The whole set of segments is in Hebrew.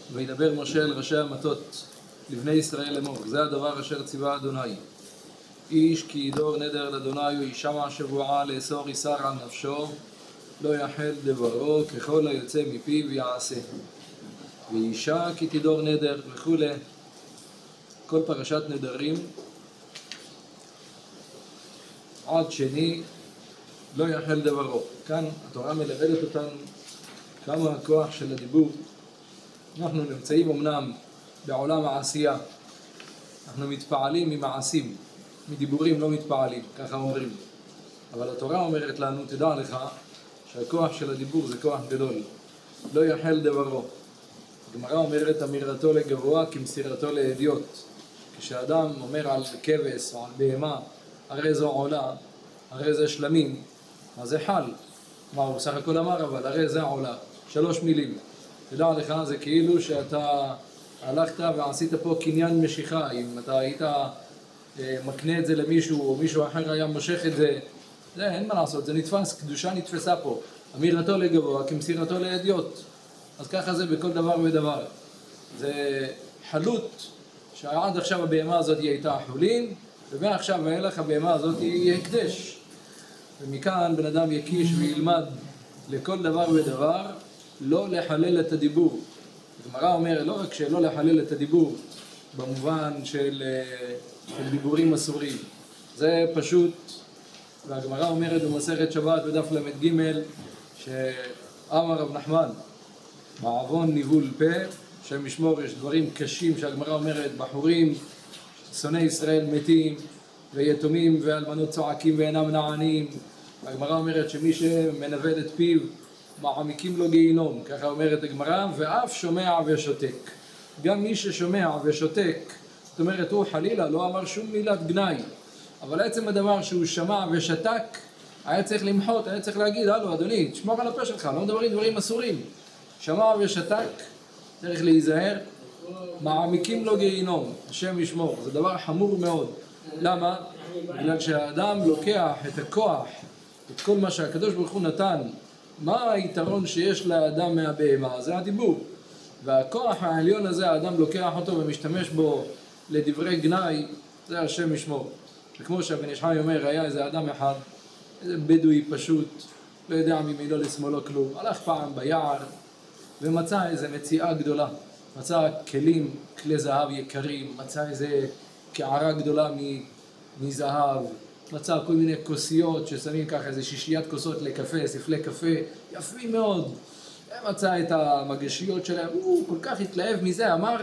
וידבר משה אל ראשי המטות לבני ישראל לאמור, זה הדבר אשר ציווה אדוני. איש כי ידור נדר לאדוני וישמע שבועה לאסור איסר על נפשו, לא יחל דברו ככל היוצא מפיו יעשה. ואישה כי תדור נדר וכו'. כל פרשת נדרים עד שני לא יחל דברו. כאן התורה מלמדת אותנו כמה הכוח של הדיבור. אנחנו נמצאים אמנם בעולם העשייה, אנחנו מתפעלים ממעשים, מדיבורים לא מתפעלים, ככה אומרים. אבל התורה אומרת לנו, תדע לך שהכוח של הדיבור זה כוח גדול, לא יחל דברו. הגמרא אומרת אמירתו לגבוה כמסירתו לאדיוט. כשאדם אומר על כבש או על בהמה הרי זו עולה, הרי זה שלמים, אז זה חל. מה הוא בסך הכל אמר, אבל הרי זה עולה, 3 מילים. תדע לך, זה כאילו שאתה הלכת ועשית פה קניין משיכה. אם אתה היית מקנה את זה למישהו או מישהו אחר היה מושך את זה, זה אין מה לעשות, זה נתפס, קדושה נתפסה פה. אמירתו לגבוה כמסירתו לאדיוט. אז ככה זה בכל דבר ודבר. זה חלות שעד עכשיו הבהמה הזאת היא הייתה חולין, ומעכשיו ואילך הבהמה הזאת היא הקדש. ומכאן בן אדם יקיש וילמד לכל דבר ודבר לא לחלל את הדיבור. הגמרא אומר לא רק שלא לחלל את הדיבור במובן של דיבורים אסורים, זה פשוט. והגמרא אומרת במסכת שבת בדף למד ג' שאמר רב נחמן בעוון ניבול פה, שם ישמור, יש דברים קשים שהגמרא אומרת, בחורים שונאי ישראל מתים ויתומים ואלמנות צועקים ואינם נענים. הגמרא אומרת שמי שמנבל את פיו מעמיקים לו גיהינום, ככה אומרת הגמרא, ואף שומע ושותק. גם מי ששומע ושותק, זאת אומרת הוא חלילה לא אמר שום מילת גנאי, אבל עצם הדבר שהוא שמע ושתק היה צריך למחות, היה צריך להגיד הלו אדוני תשמור על הפה שלך, לא מדברים דברים אסורים. שמע ושתק צריך להיזהר, מעמיקים לו גיהינום, השם ישמור. זה דבר חמור מאוד. למה? בגלל שהאדם לוקח את הכוח, את כל מה שהקדוש ברוך הוא נתן. מה היתרון שיש לאדם מהבהמה? זה הדיבור. והכוח העליון הזה האדם לוקח אותו ומשתמש בו לדברי גנאי, זה השם ישמור. וכמו שהבן איש חי אומר, היה איזה אדם אחד, איזה בדואי פשוט, לא יודע מימינו לשמאלו כלום, הלך פעם ביער ומצא איזה מציאה גדולה, מצא כלים, כלי זהב יקרים, מצא איזה קערה גדולה מזהב, מצא כל מיני כוסיות ששמים ככה איזה 6 כוסות לקפה, ספלי קפה, יפים מאוד. מצא את המגשיות שלהם, הוא כל כך התלהב מזה, אמר,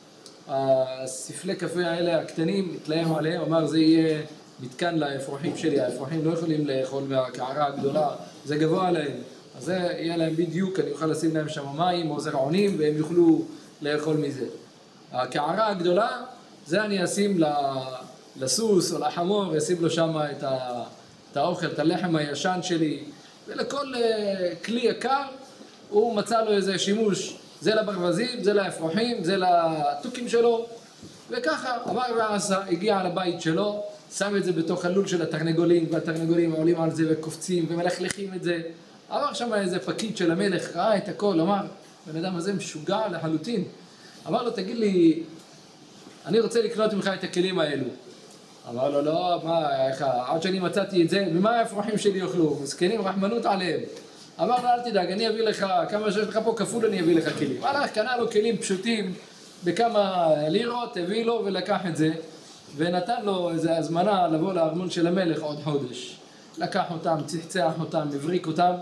הספלי קפה האלה הקטנים, התלהב עליהם, אמר זה יהיה מתקן לאפרוחים שלי, האפרוחים לא יכולים לאכול מהקערה הגדולה, זה גבוה עליהם. אז זה יהיה להם בדיוק, אני אוכל לשים להם שם מים או זרעונים והם יוכלו לאכול מזה. הקערה הגדולה, זה אני אשים לסוס או לחמור, אשים לו שם את האוכל, את הלחם הישן שלי, ולכל כלי יקר הוא מצא לו איזה שימוש, זה לברווזים, זה לאפרוחים, זה לתוכים שלו, וככה אמר ועשה, הגיע לבית שלו, שם את זה בתוך הלול של התרנגולים, והתרנגולים עולים על זה וקופצים ומלכלכים את זה. אמר שם איזה פקיד של המלך, ראה את הכל, אמר, בן אדם הזה משוגע לחלוטין. אמר לו, תגיד לי, אני רוצה לקנות ממך את הכלים האלו. אמר לו, לא, מה, איך, עד שאני מצאתי את זה, ממה האפרוחים שלי יאכלו? מסכנים, רחמנות עליהם. אמר לו, אל תדאג, אני אביא לך, כמה שיש לך פה כפול אני אביא לך כלים. הלך, קנה לו כלים פשוטים, בכמה לירות, הביא לו ולקח את זה, ונתן לו איזו הזמנה לבוא לארמון של המלך עוד חודש. לקח אותם, צחצח אותם, מבריק אותם,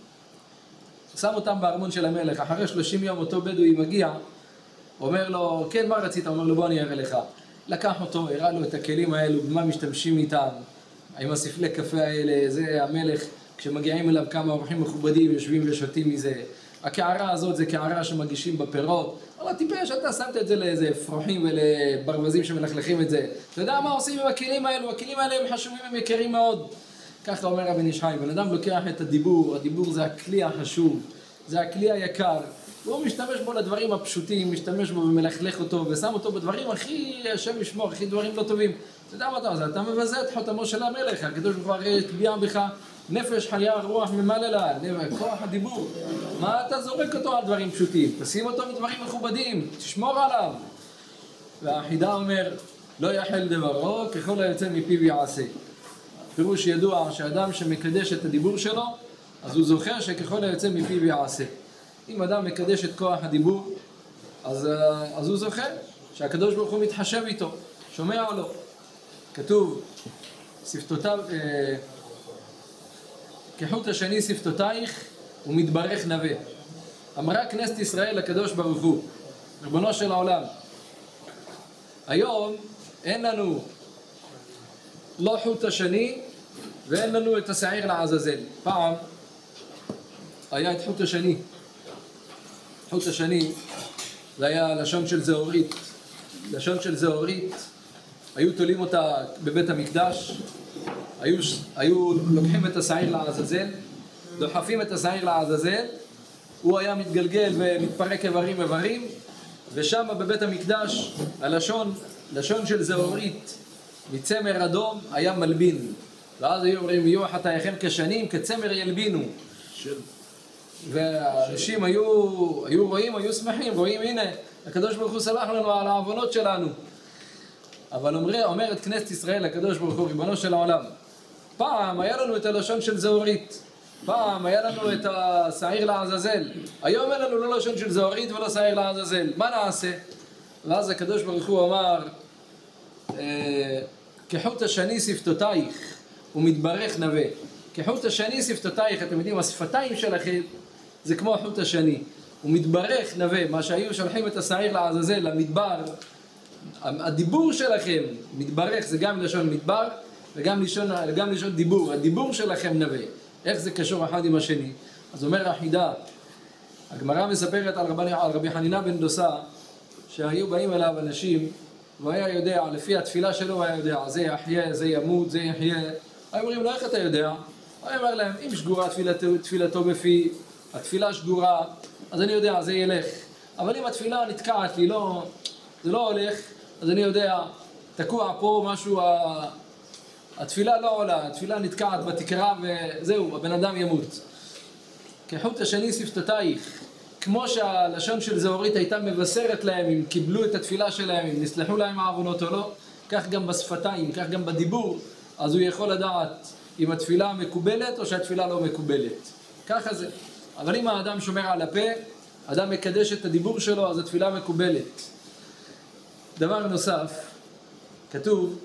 שם אותם בארמון של המלך. אחרי 30 יום אותו בדואי מגיע, אומר לו, כן, מה רצית? אומר לו, בוא אני אראה לך. לקח אותו, הראה לו את הכלים האלו, במה משתמשים איתם, עם הספלי קפה האלה, זה המלך, כשמגיעים אליו כמה אורחים מכובדים, יושבים ושותים מזה. הקערה הזאת זה קערה שמגישים בפירות. אבל טיפש, אתה שמת את זה לאיזה אפרוחים ולברווזים שמלכלכים את זה. אתה יודע מה עושים עם הכלים האלו? הכלים האלה הם חשובים, הם יקרים מאוד. ככה אומר הבן איש חי, בן אדם לוקח את הדיבור, הדיבור זה הכלי החשוב, זה הכלי היקר. והוא משתמש בו לדברים הפשוטים, משתמש בו ומלכלך אותו ושם אותו בדברים הכי, השם ישמור, הכי דברים לא טובים. אתה יודע מה אתה עושה? אתה מבזה את חותמו של המלך, הקדוש ברוך הוא הרי הטביע בך נפש חיה רוח ממללה, כוח הדיבור. מה אתה זורק אותו על דברים פשוטים? תשים אותו בדברים מכובדים, תשמור עליו. והחידה אומר, לא יחל דברו, ככל היוצא מפיו יעשה. פירוש ידוע שאדם שמקדש את הדיבור שלו, אז הוא זוכר שככל היוצא מפיו יעשה. אם אדם מקדש את כוח הדיבור, אז הוא זוכר שהקדוש ברוך הוא מתחשב איתו, שומע לו. כתוב, שפתותיו, כחוט השני שפתותייך ומתברך נווה. אמרה כנסת ישראל לקדוש ברוך הוא, ריבונו של העולם, היום אין לנו לא חוט השני ואין לנו את השעיר לעזאזל. פעם היה את חוט השני. חוט השני זה היה לשון של זהורית. לשון של זהורית, היו תולים אותה בבית המקדש, היו לוקחים את השעיר לעזאזל, דוחפים את השעיר לעזאזל, הוא היה מתגלגל ומתפרק איברים, ושם בבית המקדש לשון של זהורית מצמר אדום היה מלבין, ואז היו אומרים יהיו חטאיכם כשנים כצמר ילבינו, והאנשים היו רואים, היו שמחים, רואים הנה הקדוש ברוך הוא סלח לנו על העוונות שלנו. אבל אומרת כנסת ישראל לקדוש ברוך הוא, ריבונו של העולם, פעם היה לנו את הלשון של זהורית, פעם היה לנו את השעיר לעזאזל, היום אין לנו לא לשון של זהורית ולא שעיר לעזאזל, מה נעשה? ואז הקדוש ברוך הוא אמר, כחוט השני שפתותייך ומתברך נווה. כחוט השני שפתותייך, אתם יודעים, השפתיים שלכם זה כמו החוט השני, ומתברך נווה, מה שהיו שולחים את השעיר לעזאזל למדבר, הדיבור שלכם מתברך, זה גם לשון מדבר וגם לשון דיבור, הדיבור שלכם נווה. איך זה קשור אחד עם השני? אז אומר החידה, הגמרא מספרת על רבי חנינא בן דוסה, שהיו באים אליו אנשים והוא היה יודע, לפי התפילה שלו הוא היה יודע, זה יחיה, זה ימות, זה יחיה. היו אומרים לו, איך אתה יודע? הוא אומר להם, אם שגורה תפילתו בפי, התפילה שגורה, אז אני יודע, זה ילך. אבל אם התפילה נתקעת לי, זה לא הולך, אז אני יודע, תקוע פה משהו, התפילה לא עולה, התפילה נתקעת בתקרה וזהו, הבן אדם ימות. כחוט השני שפתותייך, כמו שהלשון של זהורית הייתה מבשרת להם אם קיבלו את התפילה שלהם, אם נסלחו להם העוונות או לא, כך גם בשפתיים, כך גם בדיבור, אז הוא יכול לדעת אם התפילה מקובלת או שהתפילה לא מקובלת. ככה זה. אבל אם האדם שומר על הפה, אדם מקדש את הדיבור שלו, אז התפילה מקובלת. דבר נוסף, כתוב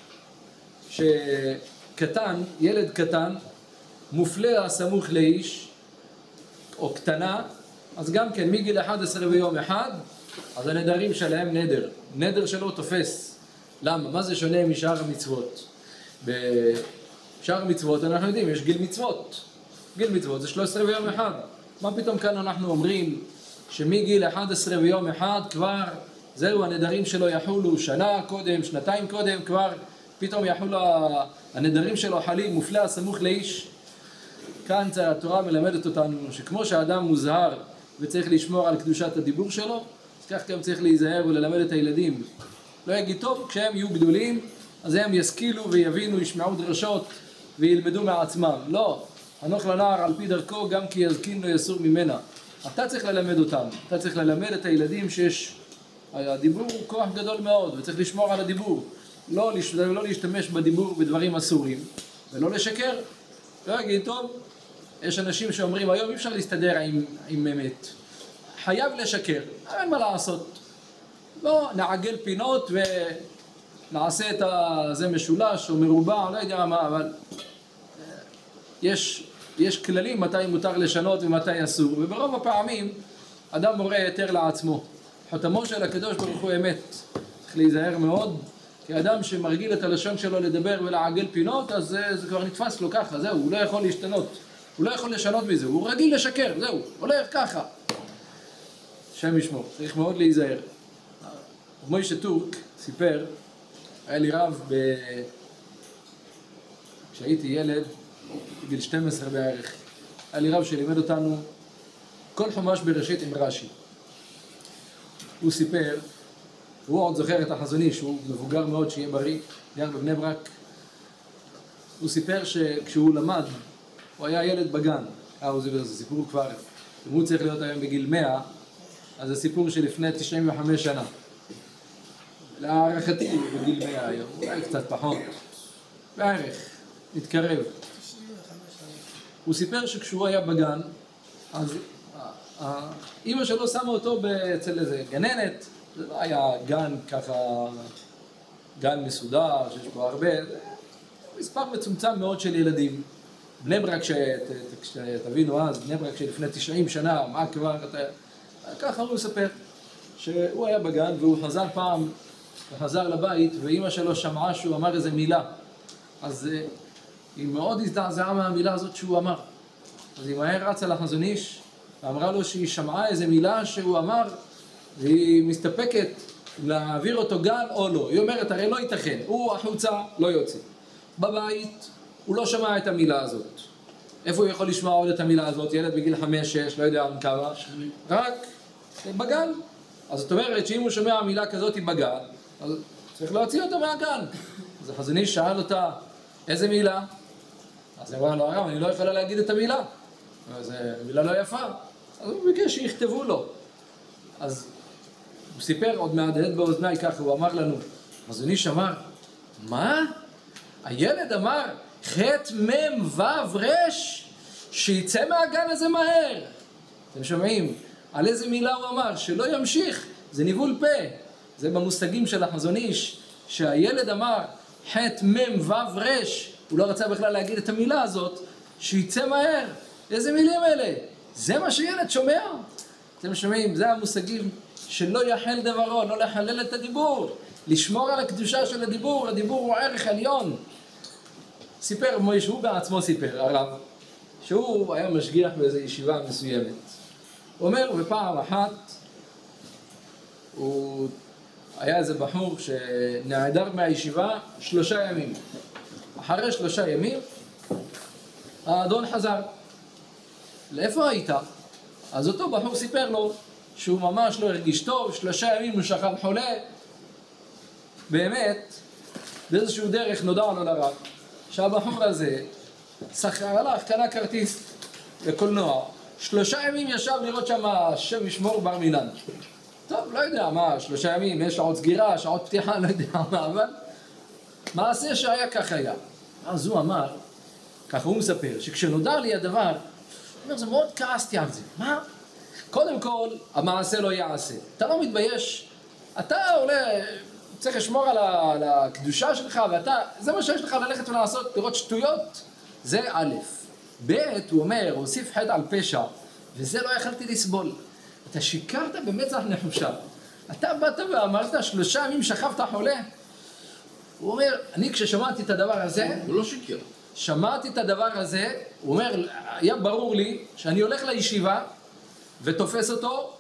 שקטן, ילד קטן, מופלה הסמוך לאיש, או קטנה, אז גם כן מגיל 11 ויום אחד, אז הנדרים שלהם נדר שלו תופס. למה? מה זה שונה משאר המצוות? בשאר המצוות אנחנו יודעים, יש גיל מצוות. גיל מצוות זה 13 ויום אחד. מה פתאום כאן אנחנו אומרים שמגיל 11 ויום אחד כבר זהו, הנדרים שלו יחולו שנה קודם, שנתיים קודם, כבר פתאום יחולו הנדרים שלו חלים, מופלה הסמוך לאיש. כאן התורה מלמדת אותנו שכמו שהאדם מוזהר וצריך לשמור על קדושת הדיבור שלו, אז כך גם צריך להיזהר וללמד את הילדים. לא יגיד טוב, כשהם יהיו גדולים, אז הם ישכילו ויבינו, ישמעו דרשות וילמדו מעצמם. לא, חנוך לנער על פי דרכו גם כי יזקין לא יסור ממנה. אתה צריך ללמד אותם, אתה צריך ללמד את הילדים שיש, הדיבור הוא כוח גדול מאוד וצריך לשמור על הדיבור. לא להשתמש בדיבור בדברים אסורים ולא לשקר. לא יגיד טוב, יש אנשים שאומרים היום אי אפשר להסתדר עם אמת, חייב לשקר, אין מה לעשות, לא נעגל פינות ונעשה את זה משולש או מרובע, לא יודע מה, אבל יש כללים מתי מותר לשנות ומתי אסור, וברוב הפעמים אדם מורה יותר לעצמו. חותמו של הקדוש ברוך הוא אמת, צריך להיזהר מאוד, כי אדם שמרגיל את הלשון שלו לדבר ולעגל פינות, אז זה כבר נתפס לו ככה, זהו, הוא לא יכול להשתנות, הוא לא יכול לשנות מזה, הוא רגיל לשקר, זהו, הולך ככה. שם ישמור, צריך מאוד להיזהר. מוישה טורק סיפר, היה לי רב כשהייתי ילד, בגיל 12 בערך, היה לי רב שלימד אותנו כל חומש בראשית עם רש"י. הוא סיפר, הוא עוד זוכר את החזון איש, הוא מבוגר מאוד שיהיה בריא, גר בבני ברק. הוא סיפר שכשהוא למד הוא היה ילד בגן. זה סיפור כבר, אם הוא צריך להיות היום בגיל 100, אז זה סיפור שלפני 95 שנה. להערכתי בגיל 100 היום, אולי קצת פחות, בערך, מתקרב. הוא סיפר שכשהוא היה בגן, אז אמא שלו שמה אותו אצל איזה גננת, זה לא היה גן ככה, גן מסודר, שיש בו הרבה, מספר מצומצם מאוד של ילדים. בני ברק, שתבינו אז, בני ברק שלפני 90 שנה, מה כבר, ככה הוא מספר, שהוא היה בגן והוא חזר פעם, וחזר לבית, ואמא שלו שמעה שהוא אמר איזה מילה. אז היא מאוד הזדעזעה מהמילה הזאת שהוא אמר. אז היא מהר רצה לחזון איש, ואמרה לו שהיא שמעה איזה מילה שהוא אמר, והיא מסתפקת להעביר אותו גן או לא. היא אומרת, הרי לא ייתכן, הוא החוצה לא יוצא. בבית הוא לא שמע את המילה הזאת. איפה הוא יכול לשמוע עוד את המילה הזאת? ילד בגיל 5-6, לא יודע כמה, רק בגן. אז זאת אומרת שאם הוא שומע מילה כזאת בגן, אז צריך להוציא אותו מהגן. אז החזון איש שאל אותה, איזה מילה? אז היא אמרה לו, הרב, אני לא יכולה להגיד את המילה. זו מילה לא יפה. אז הוא ביקש שיכתבו לו. אז הוא סיפר עוד מהדהד באוזניי ככה, הוא אמר לנו, החזון איש אמר, מה? הילד אמר, ח' מ' ו' ר' שיצא מהגן הזה מהר. אתם שומעים? על איזה מילה הוא אמר? שלא ימשיך. זה ניבול פה. זה במושגים של החזון איש, שהילד אמר ח' מ' ו' ר', הוא לא רצה בכלל להגיד את המילה הזאת, שיצא מהר. איזה מילים אלה? זה מה שילד שומע? אתם שומעים? זה המושגים שלא יחל דברו, לא לחלל את הדיבור, לשמור על הקדושה של הדיבור. הדיבור הוא ערך עליון. סיפר מויש, הוא בעצמו סיפר, הרב, שהוא היה משגיח באיזו ישיבה מסוימת. הוא אומר, בפעם אחת, היה איזה בחור שנעדר מהישיבה 3 ימים. אחרי 3 ימים, האדון חזר. לאיפה היית? אז אותו בחור סיפר לו שהוא ממש לא הרגיש טוב, 3 ימים הוא שכב חולה. באמת, באיזשהו דרך נודע לו לרב, שהבחור הזה הלך, קנה כרטיס לקולנוע, 3 ימים ישב לראות שם השם ישמור בר מינן. טוב, לא יודע מה, 3 ימים, יש שעות סגירה, שעות פתיחה, לא יודע מה, אבל מעשה שהיה כך היה. אז הוא אמר, ככה הוא מספר, שכשנודע לי הדבר, הוא אומר, זה מאוד כעסתי על זה. מה? קודם כל, המעשה לא יעשה. אתה לא מתבייש, אתה עולה, צריך לשמור על הקדושה שלך, זה מה שיש לך ללכת ולעשות, לראות שטויות, זה א'. ב', הוא אומר, הוסיף חטא על פשע, וזה לא יכלתי לסבול. אתה שיקרת במצח נחושה. אתה באת ואמרת 3 ימים שכבת חולה. הוא אומר, אני כששמעתי את הדבר הזה, הוא לא שיקר. שמעתי את הדבר הזה, הוא אומר, היה ברור לי שאני הולך לישיבה ותופס אותו,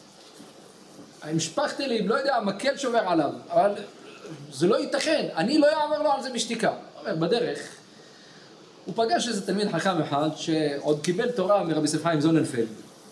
המשפחתי לי, לא יודע, המקל שובר עליו, אבל זה לא ייתכן, אני לא אעבור לו על זה בשתיקה. הוא אומר, בדרך, הוא פגש איזה תלמיד חכם אחד שעוד קיבל תורה מרבי יוסף חיים זוננפלד.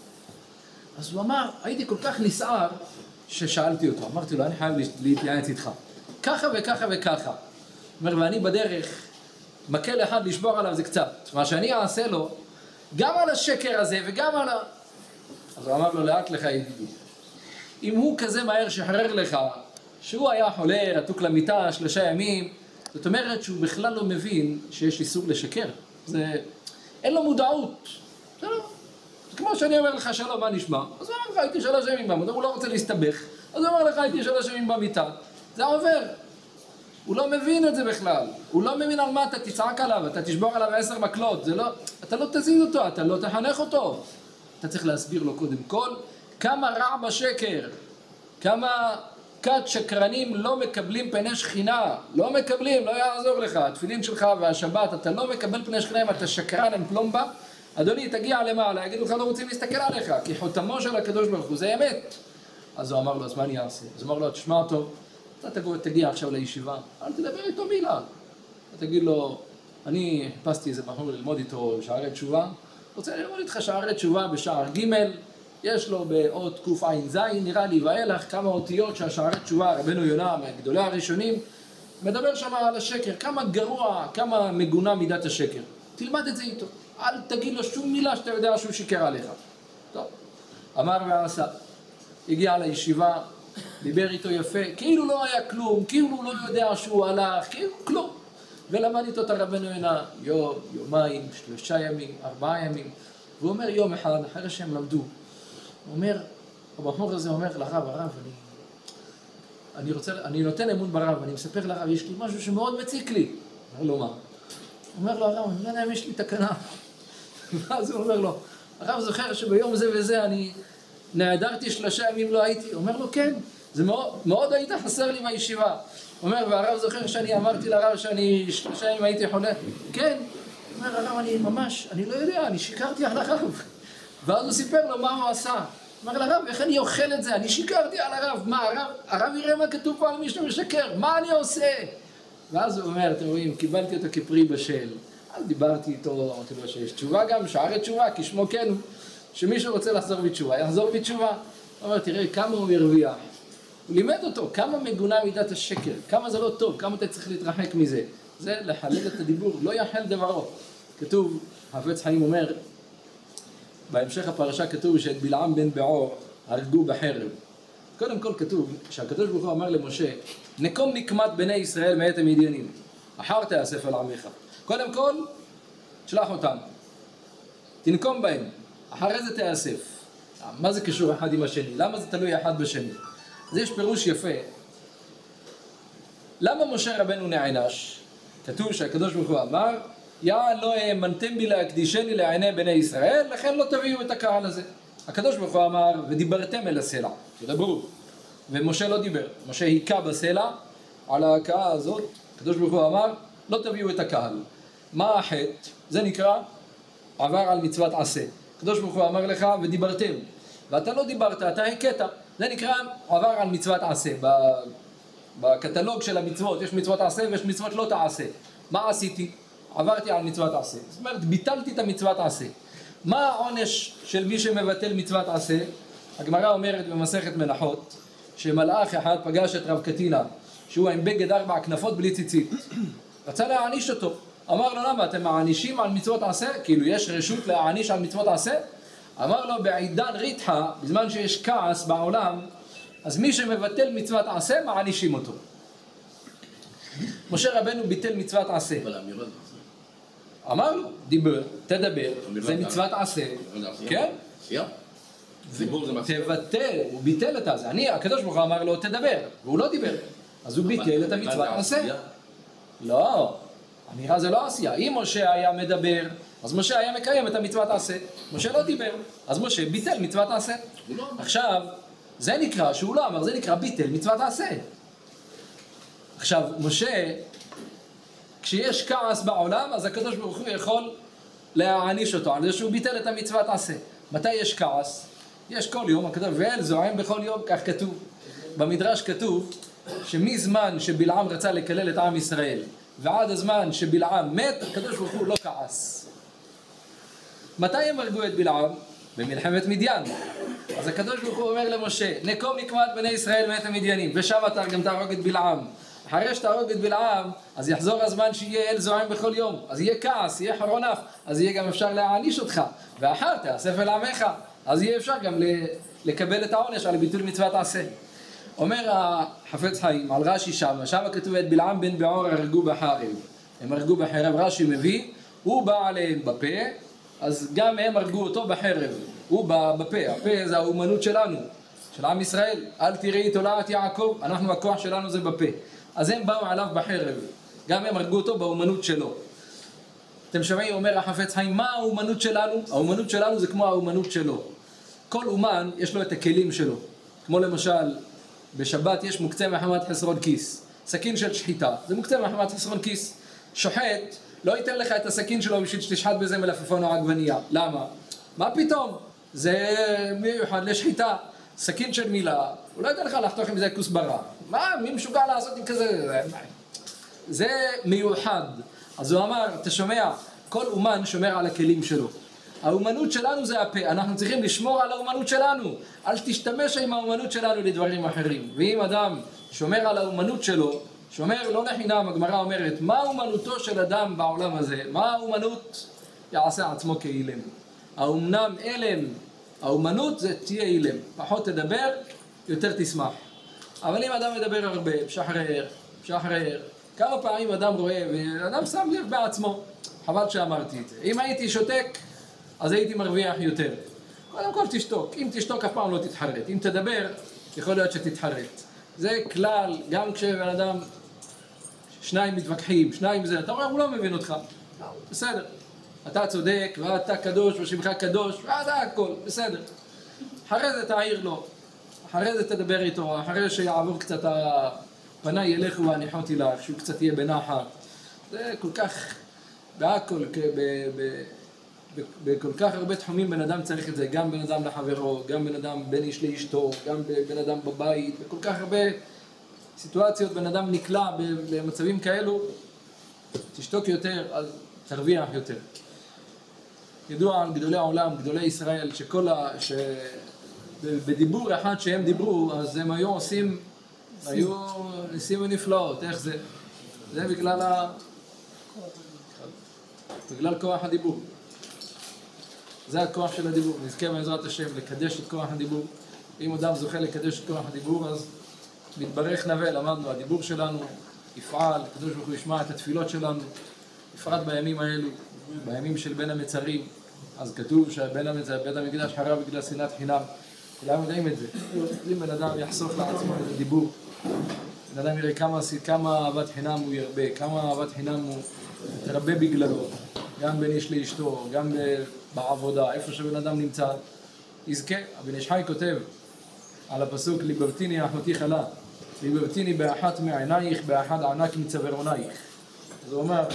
אז הוא אמר, הייתי כל כך נסער ששאלתי אותו, אמרתי לו, אני חייב להתייעץ איתך. ככה וככה וככה. הוא אומר, ואני בדרך, מקל אחד לשבור עליו זה קצת. מה שאני אעשה לו, גם על השקר הזה וגם על אז הוא אמר לו, לאט לך ידידי. אם הוא כזה מהר שחרר לך, שהוא היה חולה, רתוק למיטה 3 ימים, זאת אומרת שהוא בכלל לא מבין שיש איסור לשקר. אין לו מודעות. זה כמו שאני אומר לך שלום, מה נשמע? אז הוא אומר לך, הייתי 3 ימים במיטה, הוא לא רוצה להסתבך. אז הוא אומר לך, הייתי 3 ימים במיטה. זה עובר. הוא לא מבין את זה בכלל. הוא לא מבין על מה אתה תצעק עליו, אתה תשבור עליו 10 מקלות. אתה לא תזיז אותו, אתה לא תחנך אותו. אתה צריך להסביר לו קודם כל כמה רע בשקר, כמה כת שקרנים לא מקבלים פני שכינה, לא מקבלים, לא יעזור לך, התפילין שלך והשבת, אתה לא מקבל פני שכינה אם אתה שקרן עם פלומבה, אדוני תגיע למעלה, יגידו לך לא רוצים להסתכל עליך, כי חותמו של הקדוש ברוך הוא זה אמת. אז הוא אמר לו, אז מה אני אעשה? אז הוא אמר לו, תשמע אותו, אתה תגיע עכשיו לישיבה, אל תדבר איתו מילה. אתה תגיד לו, אני חיפשתי איזה בחור ללמוד איתו שערי תשובה, רוצה ללמוד איתך שערי תשובה בשער ג', יש לו באות קע"ז, נראה לי ואילך כמה אותיות שהשערי תשובה, רבנו יונה, מגדולי הראשונים, מדבר שם על השקר, כמה גרוע, כמה מגונה מידת השקר. תלמד את זה איתו. אל תגיד לו שום מילה שאתה יודע שהוא שיקר עליך. טוב, אמר ועשה. הגיע לישיבה, דיבר איתו יפה, כאילו לא היה כלום, כאילו לא יודע שהוא הלך, כאילו כלום. ולמד איתו את הרבנו הנה יום, יומיים, 3 ימים, 4 ימים. והוא אומר יום אחד, אחרי שהם למדו, הוא אומר, הבחור הזה אומר לרב, הרב, אני נותן אמון ברב, אני מספר לרב, יש לי משהו שמאוד מציק לי. אומר לו מה? הוא אומר לו הרב, אני לא יודע אם יש לי תקנה. ואז הוא אומר לו, הרב זוכר שביום זה וזה אני נעדרתי 3 ימים לא הייתי. הוא אומר לו כן, זה מאוד היית חסר לי מהישיבה. הוא אומר, והרב זוכר שאני אמרתי לרב שאני 3 ימים הייתי חולה? כן. הוא אומר, הרב, אני לא יודע, אני שיקרתי על הרב. ואז הוא סיפר לו מה הוא עשה. אמר לרב, איך אני אוכל את זה? אני שיקרתי על הרב. מה, הרב יראה מה כתוב פה על מי שמשקר, מה אני עושה? ואז הוא אומר, אתם רואים, קיבלתי אותו כפרי בשל. אז דיברתי איתו, אמרתי לו שיש תשובה גם, שערי תשובה, כשמו כן, שמישהו רוצה לחזור בתשובה, יחזור בתשובה. הוא אומר, תראה, כמה הוא הרוויח. הוא לימד אותו, כמה מגונה מידת השקר, כמה זה לא טוב, כמה אתה צריך להתרחק מזה. זה לחלל את הדיבור, לא יחל דברו. כתוב, חפץ חיים אומר, בהמשך הפרשה כתוב שאת בלעם בן בעור הרגו בחרב. קודם כל כתוב שהקדוש ברוך הוא אמר למשה, נקום נקמת בני ישראל מאת המדיינים, אחר תאסף על עמך. קודם כל, תשלח אותם, תנקום בהם, אחרי זה תאסף. מה זה קשור אחד עם השני? למה זה תלוי אחד בשני? אז יש פירוש יפה. למה משה רבנו נענש? כתוב שהקדוש ברוך הוא אמר, יען לא האמנתם בי להקדישני לעיני בני ישראל, לכן לא תביאו את הקהל הזה. הקדוש ברוך הוא אמר, ודיברתם אל הסלע, תדברו. ומשה לא דיבר, משה היכה בסלע על ההכאה הזאת, הקדוש ברוך הוא אמר, לא תביאו את הקהל. מה החטא? זה נקרא עבר על מצוות עשה. הקדוש ברוך הוא אמר לך, ודיברתם. ואתה לא דיברת, אתה הכית. זה נקרא עבר על מצוות עשה. בקטלוג של המצוות יש מצוות עשה ויש מצוות לא תעשה. מה עשיתי? עברתי על מצוות עשה. זאת אומרת, ביטלתי את המצוות עשה. מה העונש של מי שמבטל מצוות עשה? הגמרא אומרת במסכת מנחות, שמלאך אחד פגש את רב קטינה, שהוא עם בגד 4 כנפות בלי ציצית. רצה להעניש אותו. אמר לו, למה אתם מענישים על מצוות עשה? כאילו יש רשות להעניש על מצוות עשה? אמר לו, בעידן ריתחה, בזמן שיש כעס בעולם, אז מי שמבטל מצוות עשה, מענישים אותו. משה רבנו ביטל מצוות עשה. אמר לו, תדבר, זה מצוות עשה. כן? תבטל, הוא ביטל את זה. הקדוש ברוך הוא אמר לו, תדבר, והוא לא דיבר. אז הוא ביטל את המצוות עשה. לא, אמירה זה לא עשייה. אם משה היה מדבר, אז משה היה מקיים את המצוות עשה. משה לא דיבר, אז משה ביטל מצוות עשה. עכשיו, זה נקרא, שהוא לא אמר, זה נקרא ביטל מצוות עשה. עכשיו, משה, כשיש כעס בעולם, אז הקדוש ברוך הוא יכול להעניש אותו על זה שהוא ביטל את המצוות עשה. מתי יש כעס? יש כל יום, הכתוב, ואל זועם בכל יום, כך כתוב. במדרש כתוב שמזמן שבלעם רצה לקלל את עם ישראל, ועד הזמן שבלעם מת, הקדוש ברוך הוא לא כעס. מתי הם הרגו את בלעם? במלחמת מדיין. אז הקדוש ברוך הוא אומר למשה, נקום נקמת בני ישראל מאת המדיינים, ושם אתה גם תהרוג את בלעם. אחרי שתהרוג את בלעם, אז יחזור הזמן שיהיה אל זועם בכל יום, אז יהיה כעס, יהיה חרונף, אז יהיה גם אפשר להעניש אותך, ואחר תאסף אל עמך, אז יהיה אפשר גם לקבל את העונש על ביטול מצוות עשה. אומר החפץ חיים על רש"י שם כתוב את בלעם בן בעור הרגו בחרב. הם הרגו בחרב, רש"י מביא, הוא בא עליהם בפה, אז גם הם הרגו אותו בחרב. הוא בא בפה, הפה זה האומנות שלנו, של עם ישראל. אל תראי תולעת יעקב, אנחנו הכוח שלנו זה בפה. אז הם באו עליו בחרב, גם הם הרגו אותו באומנות שלו. אתם שומעים, אומר החפץ חיים, מה האומנות שלנו? האומנות שלנו זה כמו האומנות שלו. כל אומן יש לו את הכלים שלו. כמו למשל, בשבת יש מוקצה מחמת חסרון כיס. סכין של שחיטה, זה מוקצה מחמת חסרון כיס. שוחט, לא ייתן לך את הסכין שלו בשביל שתשחט בזה מלפפון או עגבנייה. למה? מה פתאום? זה מיוחד לשחיטה. סכין של מילה, הוא לא ייתן לך לחתוך עם זה כוסברה. מה? מי משוגע לעשות עם כזה? זה מיוחד. אז הוא אמר, אתה שומע, כל אומן שומר על הכלים שלו. האומנות שלנו זה הפה, אנחנו צריכים לשמור על האומנות שלנו. אל תשתמש עם האומנות שלנו לדברים אחרים. ואם אדם שומר על האומנות שלו, שומר לא לחינם, הגמרא אומרת, מה האומנותו של אדם בעולם הזה? מה האומנות יעשה עצמו כאילם. האומנם אלם, האומנות זה תהיה אילם. פחות תדבר, יותר תשמח. אבל אם אדם מדבר הרבה, משחרר, כמה פעמים אדם רואה, ואדם שם לב בעצמו, חבל שאמרתי את זה. אם הייתי שותק, אז הייתי מרוויח יותר. קודם כל תשתוק. אם תשתוק אף פעם לא תתחרט. אם תדבר, יכול להיות שתתחרט. זה כלל, גם כשבן אדם, שניים מתווכחים, שניים זה, אתה רואה, הוא לא מבין אותך. בסדר. אתה צודק, ואתה קדוש, ושמך קדוש, ואתה הכל, בסדר. אחרי זה תעיר לו. אחרי זה תדבר איתו, אחרי שיעבור קצת פניי ילכו והניחותי לך, שהוא קצת יהיה בנחת. זה כל כך, בהכל, בכל כך הרבה תחומים בן אדם צריך את זה, גם בן אדם לחברו, גם בן אדם בין איש לאשתו, גם בן אדם בבית, בכל כך הרבה סיטואציות בן אדם נקלע במצבים כאלו, תשתוק יותר, אז תרוויח יותר. ידוע על גדולי העולם, גדולי ישראל, בדיבור אחד שהם דיברו, אז הם היו עושים, היו ניסים ונפלאות. איך זה? זה בגלל כוח הדיבור. זה הכוח של הדיבור. נזכה בעזרת השם לקדש את כוח הדיבור. אם אדם זוכה לקדש את כוח הדיבור, אז מתברך נווה, למדנו, הדיבור שלנו יפעל, הקדוש ברוך הוא ישמע את התפילות שלנו, בפרט בימים האלו, בימים של בין המצרים. אז כתוב שבית המקדש חרב בגלל שנאת חינם. כולם יודעים את זה. אם בן אדם יחסוך לעצמו את הדיבור, בן אדם יראה כמה אהבת חינם הוא ירבה, כמה אהבת חינם הוא ירבה בגללו, גם בין איש לאשתו, גם בעבודה, איפה שבן אדם נמצא, יזכה. הבן איש חי כותב על הפסוק, ליברתיני אחותי חלה, ליברתיני באחת מעינייך, באחד ענק מצווארנייך. אז הוא אומר,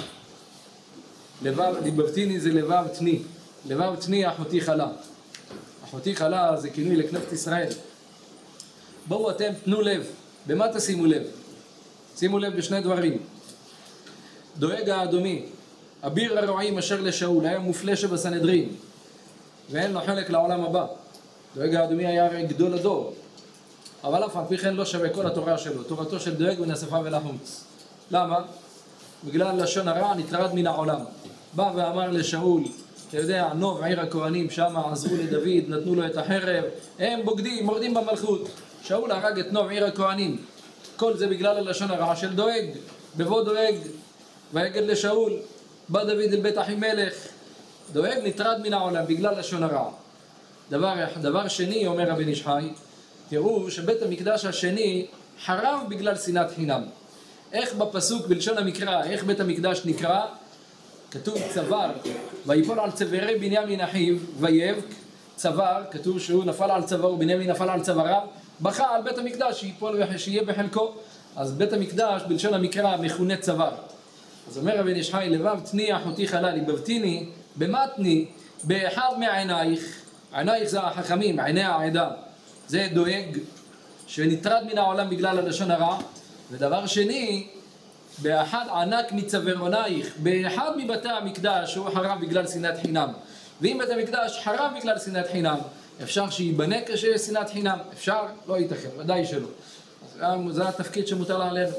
ליברתיני זה לבב תני, לבב תני אחותי חלה. אחותי חלה זה כינוי לכנסת ישראל. בואו אתם תנו לב. במה תשימו לב? שימו לב בשני דברים. דואג האדומי, אביר הרעים אשר לשאול, היה מופלא שבסנהדרין, ואין לו חלק לעולם הבא. דואג האדומי היה הרי גדול הדור, אבל אף על פי כן לא שווה כל התורה שלו. תורתו של דואג מן השפה ולחוץ. למה? בגלל לשון הרע נטרד מן העולם. בא ואמר לשאול, אתה יודע, נוב עיר הכהנים שם עזרו לדוד, נתנו לו את החרב, הם בוגדים, מורדים במלכות. שאול הרג את נוב עיר הכהנים. כל זה בגלל הלשון הרע של דואג. בבוא דואג ויגד לשאול, בא דוד אל בית אחימלך. דואג נטרד מן העולם בגלל לשון הרע. דבר שני, אומר הבן איש חי, תראו שבית המקדש השני חרב בגלל שנאת חינם. איך בפסוק בלשון המקרא, איך בית המקדש נקרא? כתוב צוואר, ויפול על צווארי בנימין אחיו ויבק. צוואר, כתוב שהוא נפל על צווארו, בנימין נפל על צוואריו, בכה על בית המקדש שיפול ושיהיה בחלקו. אז בית המקדש בלשון המקרא מכונה צוואר. אז אומר הבן איש חי, לבב תני אחותי חלה, ליברתיני, במה תני? באחד מעינייך. עינייך זה החכמים, עיני העדה. זה דואג שנטרד מן העולם בגלל הלשון הרע. ודבר שני, באחד ענק מצווארנייך, באחד מבתי המקדש הוא חרב בגלל שנאת חינם. ואם בית המקדש חרב בגלל שנאת חינם, אפשר שיבנה כשיש שנאת חינם? אפשר? לא ייתכן, ודאי שלא. אז זה התפקיד שמוטל עלינו.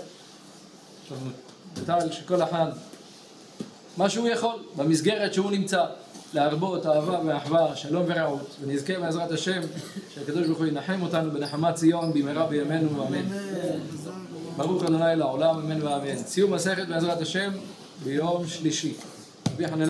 מוטל שכל אחד, מה שהוא יכול, במסגרת שהוא נמצא, להרבות אהבה ואחווה, שלום ורעות, ונזכה בעזרת השם שהקדוש ברוך הוא ינחם אותנו בנחמת ציון במהרה בימינו ואמן. ברוך ה' לעולם, אמן ואמן. סיום מסכת בעזרת השם ביום שלישי.